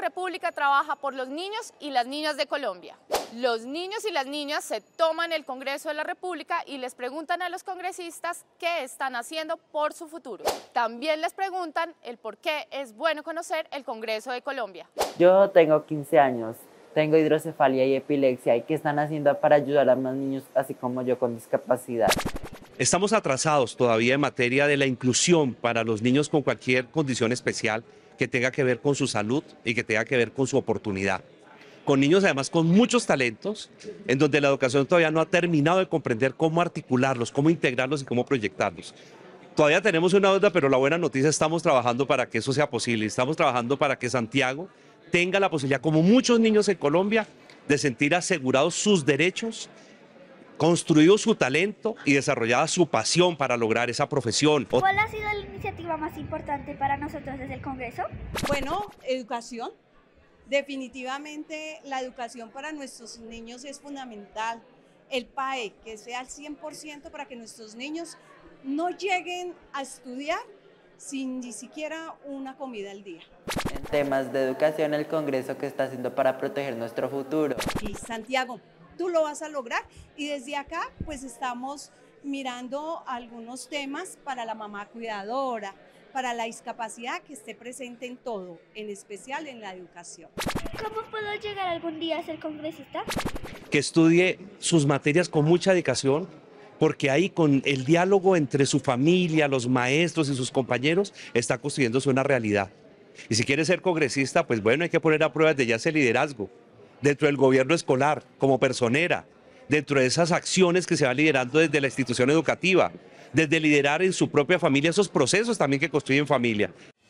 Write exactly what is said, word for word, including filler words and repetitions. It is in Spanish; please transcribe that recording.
República trabaja por los niños y las niñas de Colombia. Los niños y las niñas se toman el Congreso de la República y les preguntan a los congresistas qué están haciendo por su futuro. También les preguntan el por qué es bueno conocer el Congreso de Colombia. Yo tengo quince años, tengo hidrocefalia y epilepsia. ¿Y qué están haciendo para ayudar a más niños así como yo con discapacidad? Estamos atrasados todavía en materia de la inclusión para los niños con cualquier condición especial que tenga que ver con su salud y que tenga que ver con su oportunidad. Con niños además con muchos talentos, en donde la educación todavía no ha terminado de comprender cómo articularlos, cómo integrarlos y cómo proyectarlos. Todavía tenemos una deuda, pero la buena noticia, estamos trabajando para que eso sea posible. Estamos trabajando para que Santiago tenga la posibilidad, como muchos niños en Colombia, de sentir asegurados sus derechos, construido su talento y desarrollada su pasión para lograr esa profesión. ¿Cuál ha sido la iniciativa más importante para nosotros desde el Congreso? Bueno, educación. Definitivamente la educación para nuestros niños es fundamental. El P A E, que sea al cien por ciento para que nuestros niños no lleguen a estudiar sin ni siquiera una comida al día. En temas de educación, el Congreso, ¿qué está haciendo para proteger nuestro futuro? Y Santiago, tú lo vas a lograr, y desde acá pues estamos mirando algunos temas para la mamá cuidadora, para la discapacidad, que esté presente en todo, en especial en la educación. ¿Cómo puedo llegar algún día a ser congresista? Que estudie sus materias con mucha dedicación, porque ahí con el diálogo entre su familia, los maestros y sus compañeros está construyéndose una realidad. Y si quiere ser congresista, pues bueno, hay que poner a prueba desde ya ese liderazgo dentro del gobierno escolar, como personera, dentro de esas acciones que se van liderando desde la institución educativa, desde liderar en su propia familia esos procesos también que construyen familia.